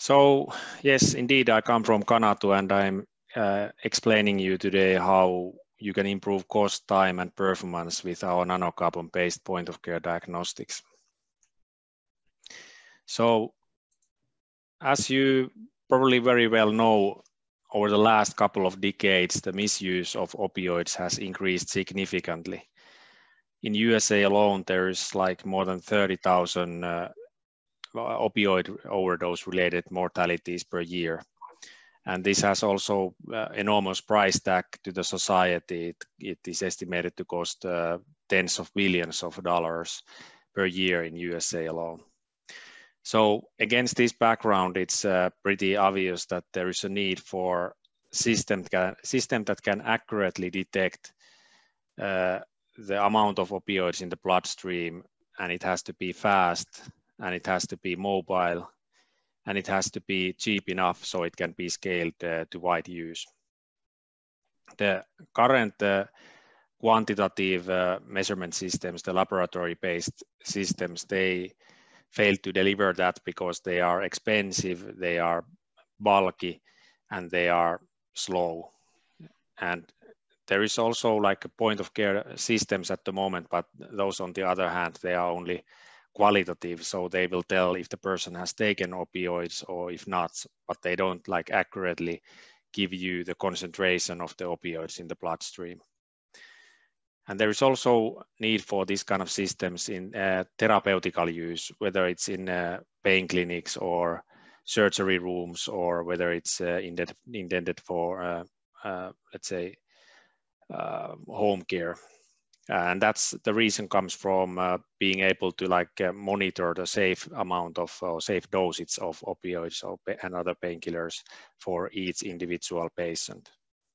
So yes, indeed, I come from Canatu, and I'm explaining you today how you can improve cost, time, and performance with our nanocarbon-based point-of-care diagnostics. So as you probably very well know, over the last couple of decades, the misuse of opioids has increased significantly. In USA alone, there is like more than 30,000 opioid overdose-related mortalities per year. And this has also enormous price tag to the society. It is estimated to cost tens of billions of dollars per year in USA alone. So against this background, it's pretty obvious that there is a need for system that can accurately detect the amount of opioids in the bloodstream, and it has to be fast, and it has to be mobile, and it has to be cheap enough so it can be scaled to wide use. The current quantitative measurement systems, the laboratory-based systems, they fail to deliver that because they are expensive, they are bulky, and they are slow. And there is also like a point-of-care systems at the moment, but those on the other hand, they are only qualitative, so they will tell if the person has taken opioids or if not, but they don't like accurately give you the concentration of the opioids in the bloodstream. And there is also need for this kind of systems in therapeutical use, whether it's in pain clinics or surgery rooms, or whether it's intended for, let's say, home care. And that's the reason comes from being able to monitor the safe amount of safe dosage of opioids and other painkillers for each individual patient.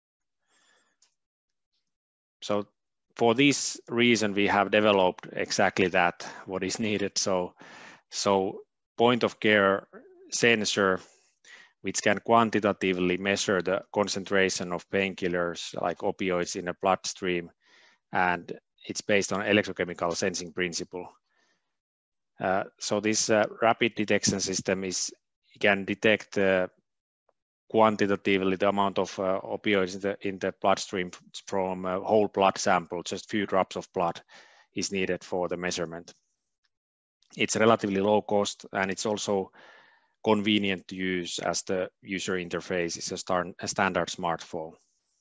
So for this reason, we have developed exactly that, what is needed. So point of care sensor, which can quantitatively measure the concentration of painkillers like opioids in the bloodstream, and it's based on electrochemical sensing principle. So this rapid detection system can detect quantitatively the amount of opioids in the bloodstream from a whole blood sample. Just few drops of blood is needed for the measurement. It's relatively low cost, and it's also convenient to use as the user interface is a standard smartphone.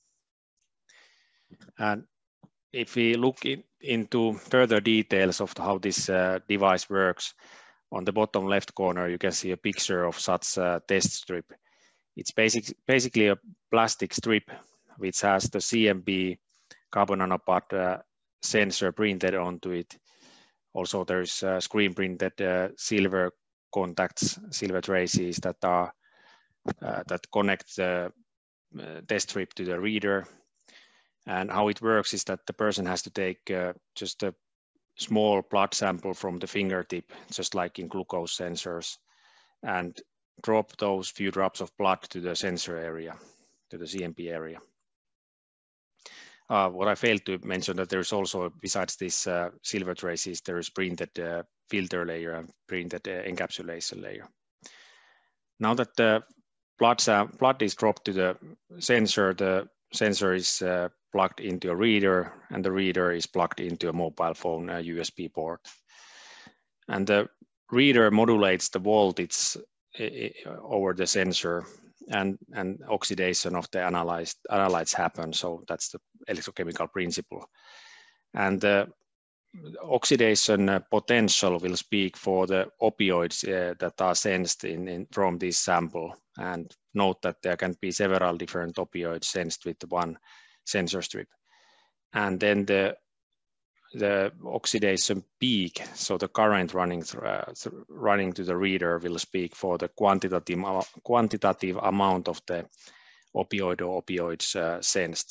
And if we look into further details of how this device works, on the bottom left corner, you can see a picture of such a test strip. It's basically a plastic strip which has the CMB carbon nanobud sensor printed onto it. Also, there's screen printed silver contacts, silver traces that are that connect the test strip to the reader. And how it works is that the person has to take just a small blood sample from the fingertip, just like in glucose sensors, and drop those few drops of blood to the sensor area, to the CMP area. What I failed to mention that there's also, besides this silver traces, there is printed filter layer and printed encapsulation layer. Now that the blood is dropped to the sensor is plugged into a reader, and the reader is plugged into a mobile phone USB port. And the reader modulates the voltage over the sensor, and oxidation of the analytes happen. So that's the electrochemical principle. And the oxidation potential will speak for the opioids that are sensed from this sample. And note that there can be several different opioids sensed with one sensor strip. And then the oxidation peak, so the current running to the reader, will speak for the quantitative amount of the opioid or opioids sensed.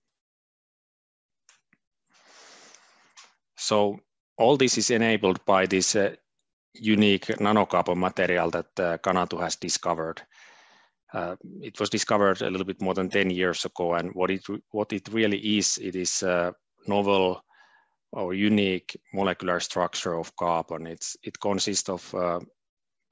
So all this is enabled by this unique nanocarbon material that Canatu has discovered. It was discovered a little bit more than 10 years ago, and what it really is, it is a novel or unique molecular structure of carbon. It consists of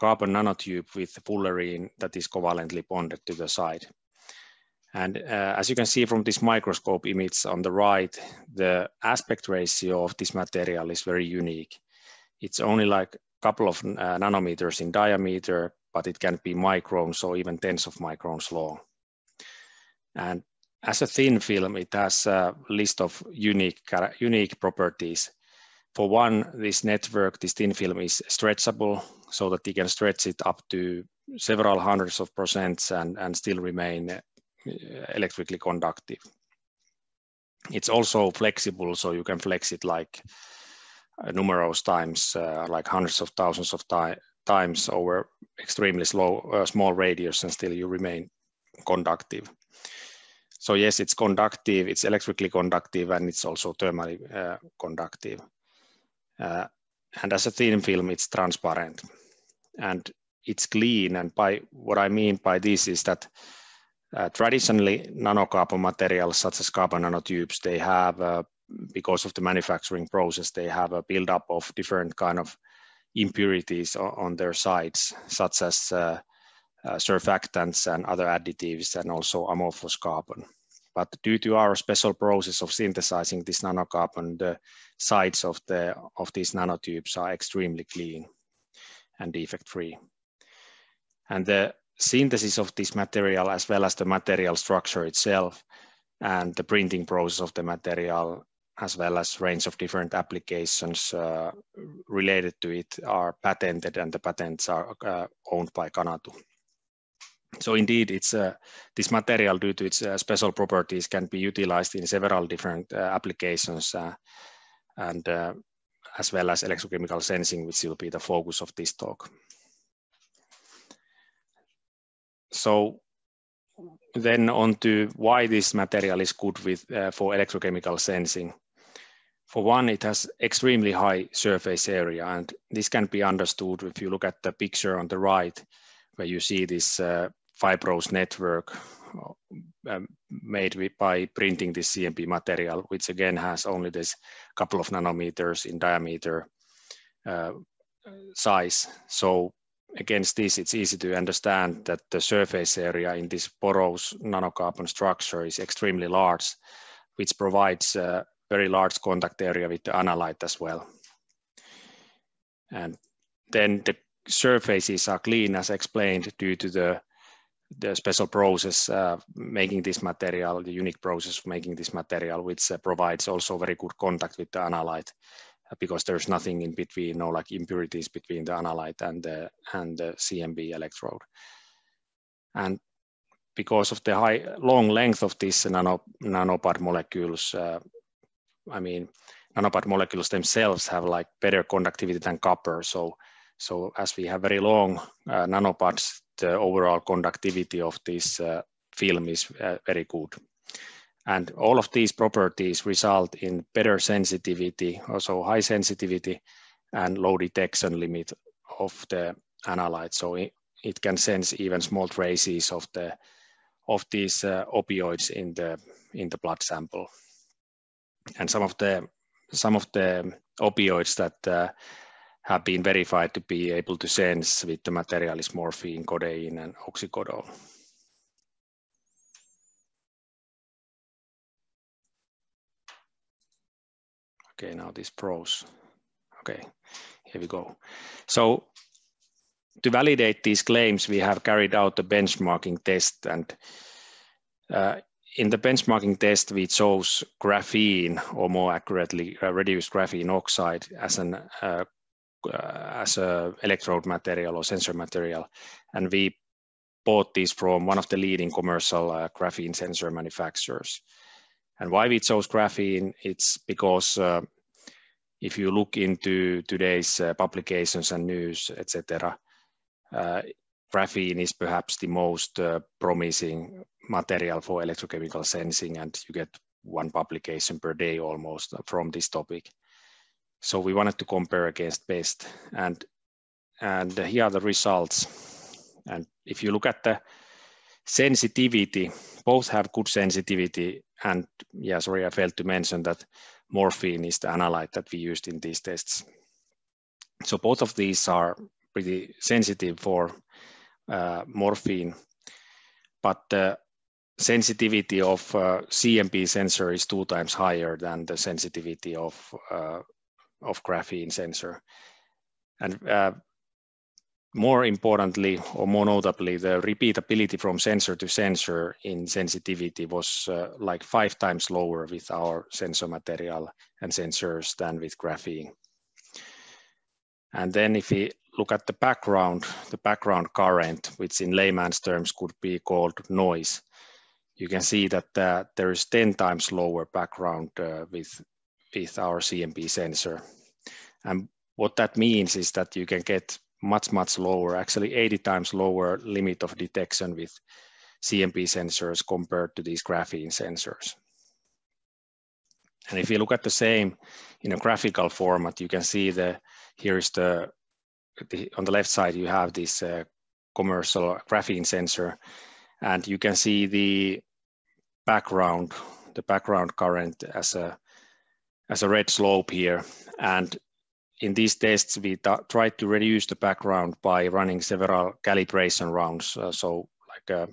carbon nanotube with fullerene that is covalently bonded to the side. And as you can see from this microscope image on the right, the aspect ratio of this material is very unique. It's only like a couple of nanometers in diameter, but it can be microns or even tens of microns long. And as a thin film, it has a list of unique properties. For one, this network, this thin film is stretchable so that you can stretch it up to several hundreds of percents and still remain electrically conductive. It's also flexible, so you can flex it like numerous times, like hundreds of thousands of times over extremely small radius, and still you remain conductive. So yes, it's conductive, it's electrically conductive, and it's also thermally conductive. And as a thin film, it's transparent and it's clean. And by what I mean by this is that traditionally nanocarbon materials such as carbon nanotubes, they have, because of the manufacturing process, they have a buildup of different kind of impurities on their sides, such as surfactants and other additives, and also amorphous carbon. But due to our special process of synthesizing this nanocarbon, the sides of these nanotubes are extremely clean and defect-free. And the synthesis of this material, as well as the material structure itself and the printing process of the material, as well as range of different applications related to it, are patented, and the patents are owned by Canatu. So indeed, it's this material, due to its special properties, can be utilized in several different applications, and as well as electrochemical sensing, which will be the focus of this talk. So then on to why this material is good for electrochemical sensing. For one, it has extremely high surface area, and this can be understood if you look at the picture on the right, where you see this fibrous network made by printing this CMP material, which again has only this couple of nanometers in diameter size. So against this, it's easy to understand that the surface area in this porous nanocarbon structure is extremely large, which provides a very large contact area with the analyte as well. And then the surfaces are clean, as explained, due to the special process making this material, the unique process of making this material, which provides also very good contact with the analyte, because there's nothing in between, no like impurities between the analyte and the CMB electrode. And because of the long length of these nanobud molecules, I mean, nanobud molecules themselves have like better conductivity than copper. So as we have very long nanobuds, the overall conductivity of this film is very good. And all of these properties result in better sensitivity, also high sensitivity and low detection limit of the analyte. So it can sense even small traces of these opioids in the blood sample. And some of the opioids that have been verified to be able to sense with the material is morphine, codeine, and oxycodone. Okay, now this pros. Okay, here we go. So to validate these claims, we have carried out the benchmarking test, and in the benchmarking test, we chose graphene, or more accurately, reduced graphene oxide as a electrode material or sensor material, and we bought these from one of the leading commercial graphene sensor manufacturers. And why we chose graphene? It's because if you look into today's publications and news, etc., graphene is perhaps the most promising material for electrochemical sensing, and you get one publication per day almost from this topic. So we wanted to compare against best, and here are the results. And if you look at the sensitivity, both have good sensitivity, and yeah, sorry, I failed to mention that morphine is the analyte that we used in these tests. So both of these are pretty sensitive for morphine, but the sensitivity of CMP sensor is 2 times higher than the sensitivity of graphene sensor. And more importantly, or more notably, the repeatability from sensor to sensor in sensitivity was like 5 times lower with our sensor material and sensors than with graphene. And then if we look at the background current, which in layman's terms could be called noise, you can see that there is 10 times lower background with our CMP sensor. And what that means is that you can get much lower, actually 80 times lower limit of detection with CMP sensors compared to these graphene sensors. And if you look at the same in a graphical format, you can see here is on the left side, you have this commercial graphene sensor, and you can see the background current as a red slope here. And in these tests, we tried to reduce the background by running several calibration rounds, so like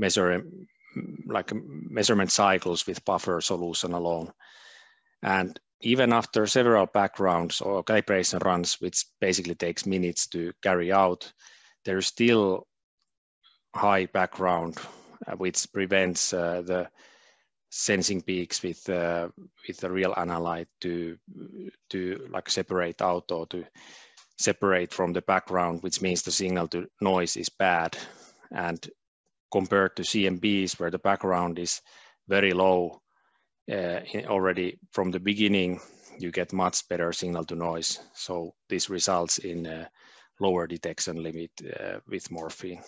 measurement cycles with buffer solution alone. And even after several backgrounds or calibration runs, which basically takes minutes to carry out, there is still high background, which prevents the sensing peaks with the real analyte to like separate out or to separate from the background, which means the signal to noise is bad. And compared to CMBs, where the background is very low, already from the beginning, you get much better signal to noise. So this results in a lower detection limit with morphine.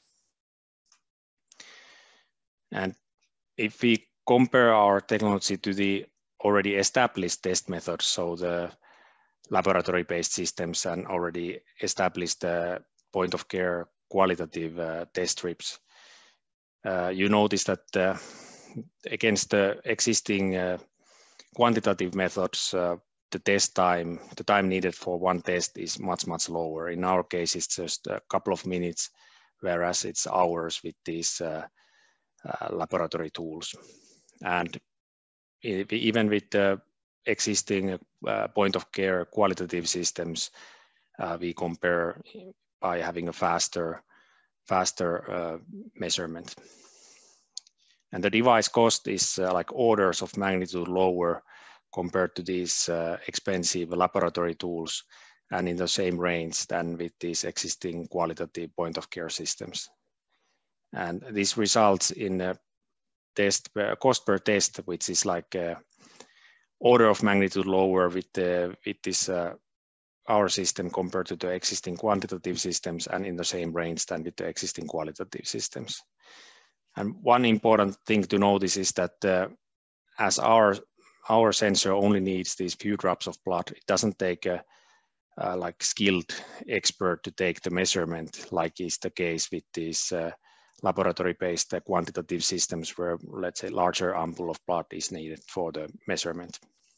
And if we compare our technology to the already established test methods, so the laboratory-based systems and already established point-of-care qualitative test strips, you notice that against the existing quantitative methods, the time needed for one test is much lower. In our case, it's just a couple of minutes, whereas it's hours with these laboratory tools. And even with the existing point-of-care qualitative systems, we compare by having a faster measurement. And the device cost is like orders of magnitude lower compared to these expensive laboratory tools, and in the same range than with these existing qualitative point-of-care systems. And this results in a cost per test, which is like order of magnitude lower with this our system compared to the existing quantitative systems, and in the same range than with the existing qualitative systems. And one important thing to notice is that as our sensor only needs these few drops of blood, it doesn't take a like skilled expert to take the measurement, like is the case with these laboratory-based quantitative systems, where, let's say, larger ampoule of blood is needed for the measurement.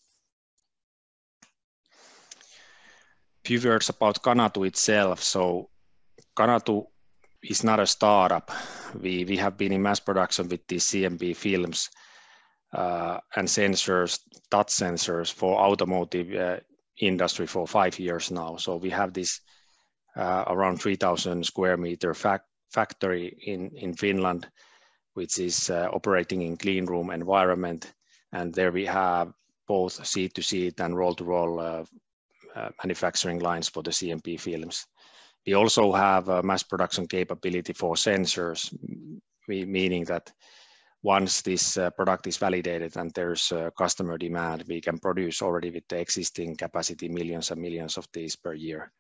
Few words about Canatu itself. So Canatu is not a startup. We have been in mass production with these CMP films and sensors, touch sensors for automotive industry for 5 years now. So we have this around 3,000 square meter factory in Finland, which is operating in clean room environment. And there we have both seat-to-seat and roll-to-roll manufacturing lines for the CMP films. We also have a mass production capability for sensors, meaning that once this product is validated and there's customer demand, we can produce already with the existing capacity millions and millions of these per year.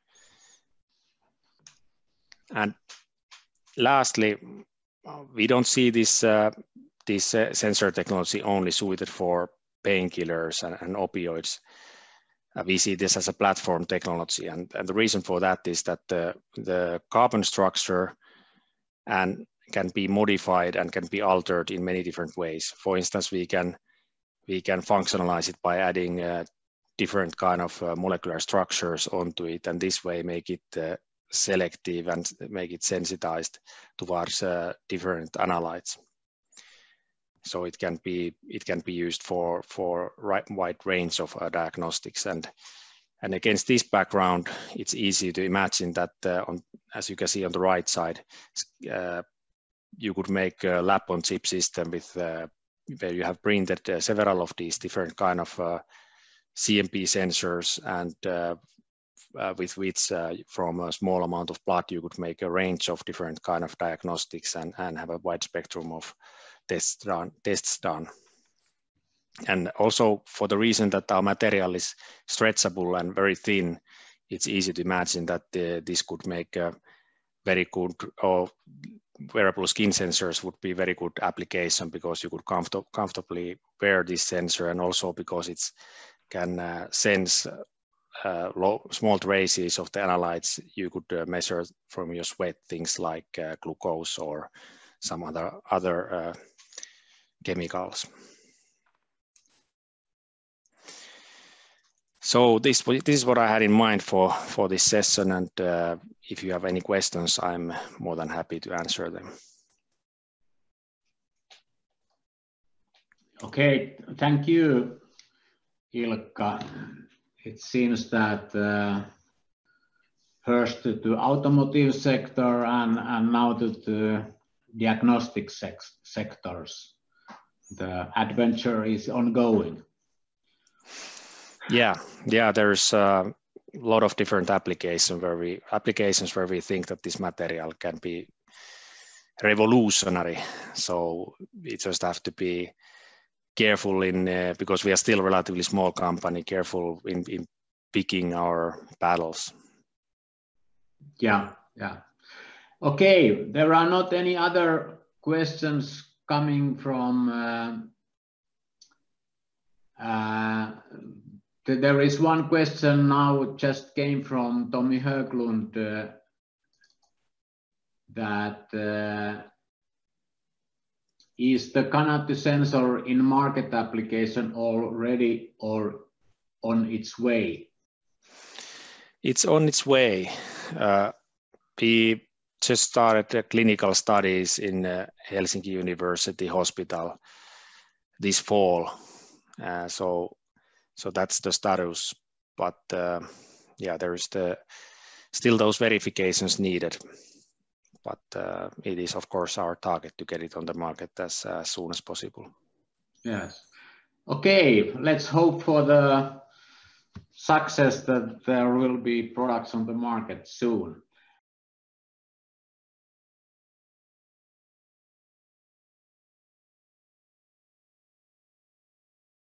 And lastly, we don't see this sensor technology only suited for painkillers and opioids. We see this as a platform technology, and the reason for that is that the carbon structure can be modified and can be altered in many different ways. For instance, we can functionalize it by adding different kind of molecular structures onto it, and this way make it selective and make it sensitized towards different analytes. So it can be used for wide range of diagnostics, and against this background, it's easy to imagine that as you can see on the right side, you could make a lab-on-chip system with where you have printed several of these different kind of CMP sensors, and with which from a small amount of blood you could make a range of different kind of diagnostics and have a wide spectrum of tests done. And also for the reason that our material is stretchable and very thin, it's easy to imagine that this could make a very good, or wearable skin sensors would be very good application, because you could comfortably wear this sensor, and also because it can sense small traces of the analytes you could measure from your sweat, things like glucose or some other chemicals. So this is what I had in mind for this session, and if you have any questions, I'm more than happy to answer them. Okay, thank you, Ilkka. It seems that first to the automotive sector and now to the diagnostic sectors, the adventure is ongoing. Yeah, there's a lot of different applications where we think that this material can be revolutionary. So we just have to be careful in because we are still a relatively small company, careful in picking our battles. Yeah. Okay, there are not any other questions coming from. There is one question now just came from Tommy Höglund that is the Canatu sensor in market application already or on its way? It's on its way. We just started the clinical studies in Helsinki University Hospital this fall. So that's the status, but yeah, there is still those verifications needed. But it is, of course, our target to get it on the market as soon as possible. Yes. Okay, let's hope for the success that there will be products on the market soon.